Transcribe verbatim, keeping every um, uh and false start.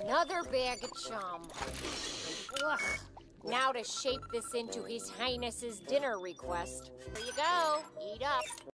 Another bag of chum. Ugh. Now to shape this into His Highness's dinner request. Here you go. Eat up.